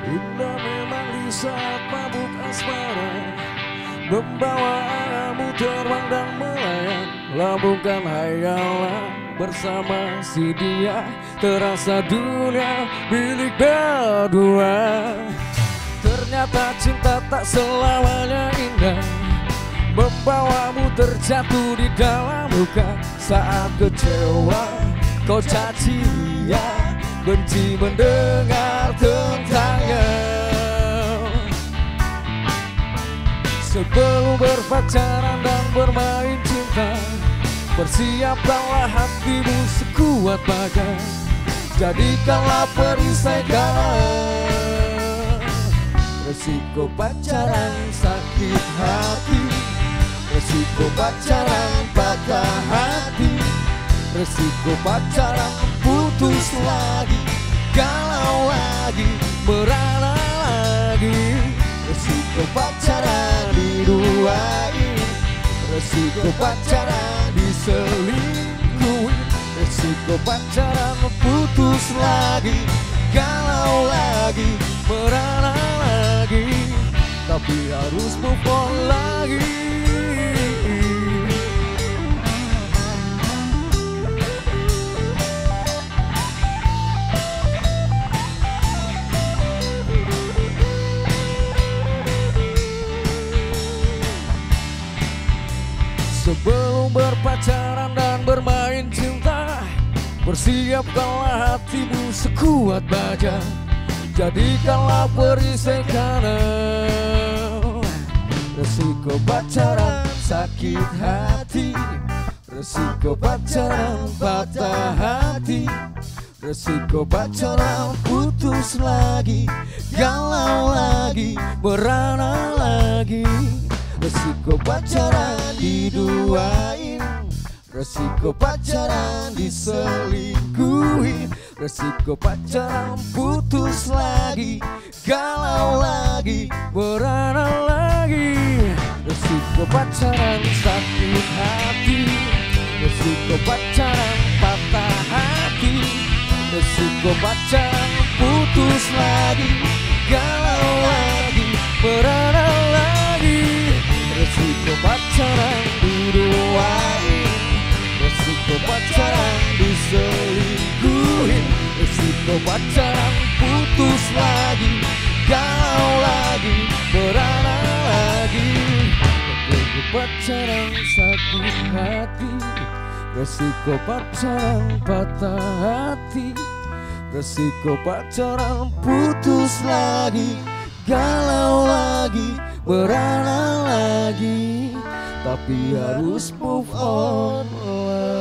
Indah memang di saat mabuk asmara, membawa anganmu terbang dan melayang. Lambungkan hayalan bersama si dia, terasa dunia milik berdua. Ternyata cinta tak selamanya indah, membawamu terjatuh di dalam luka. Saat kecewa kau caci dia, benci mendengar tentangnya. Sebelum berpacaran dan bermain cinta, persiapkanlah hatimu sekuat baja. Jadikanlah perisai garam. Resiko pacaran sakit hati, resiko pacaran patah hati, resiko pacaran putus lagi, galau lagi, merana lagi. Resiko pacaran diduain, resiko pacaran diselingkuhin, resiko pacaran putus lagi, galau lagi, merana lagi, tapi harus move on lagi. Sebelum berpacaran dan bermain cinta, persiapkanlah hatimu sekuat baja. Jadikanlah perisai kanan. Resiko pacaran sakit hati, resiko pacaran patah hati, resiko pacaran putus lagi, galau lagi, merana lagi. Resiko pacaran diduain, resiko pacaran diselingkuhin, resiko pacaran putus lagi, galau lagi, merana lagi. Resiko pacaran sakit hati, resiko pacaran patah hati, resiko pacaran putus lagi, galau lagi, merana lagi. Resiko pacaran diduain, resiko pacaran diselingkuhin, resiko pacaran putus lagi, galau lagi, merana lagi. Resiko pacaran sakit hati, resiko pacaran patah hati, resiko pacaran putus lagi, galau lagi, merana lagi, tapi harus move on lagi.